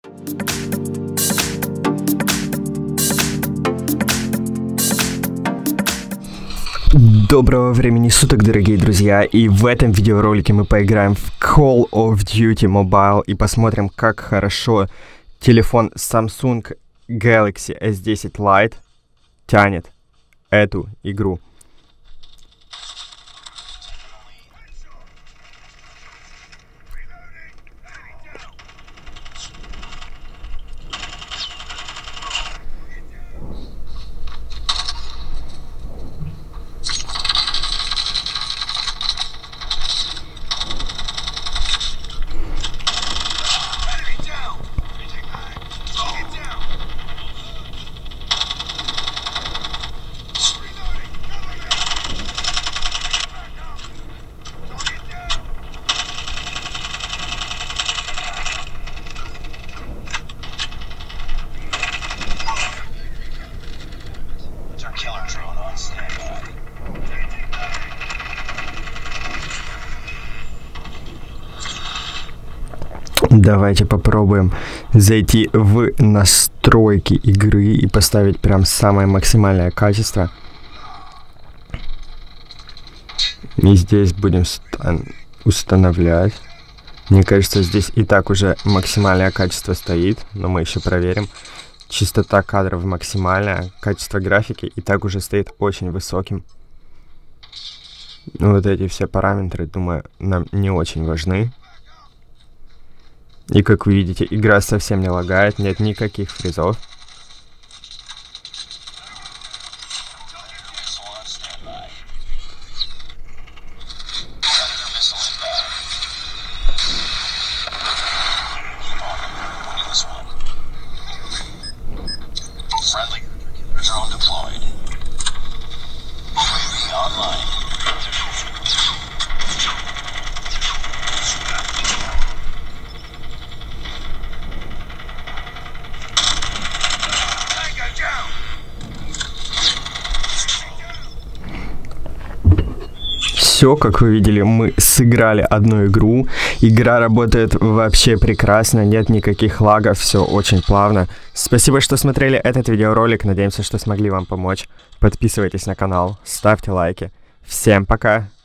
Доброго времени суток, дорогие друзья, и в этом видеоролике мы поиграем в Call of Duty Mobile и посмотрим, как хорошо телефон Samsung Galaxy S10 Lite тянет эту игру. Давайте попробуем зайти в настройки игры и поставить прям самое максимальное качество. И здесь будем устанавливать. Мне кажется, здесь и так уже максимальное качество стоит, но мы еще проверим. Частота кадров максимальная, качество графики и так уже стоит очень высоким. Вот эти все параметры, думаю, нам не очень важны. И как вы видите, игра совсем не лагает, нет никаких фризов. Все, как вы видели, мы сыграли одну игру. Игра работает вообще прекрасно, нет никаких лагов, все очень плавно. Спасибо, что смотрели этот видеоролик, надеемся, что смогли вам помочь. Подписывайтесь на канал, ставьте лайки. Всем пока!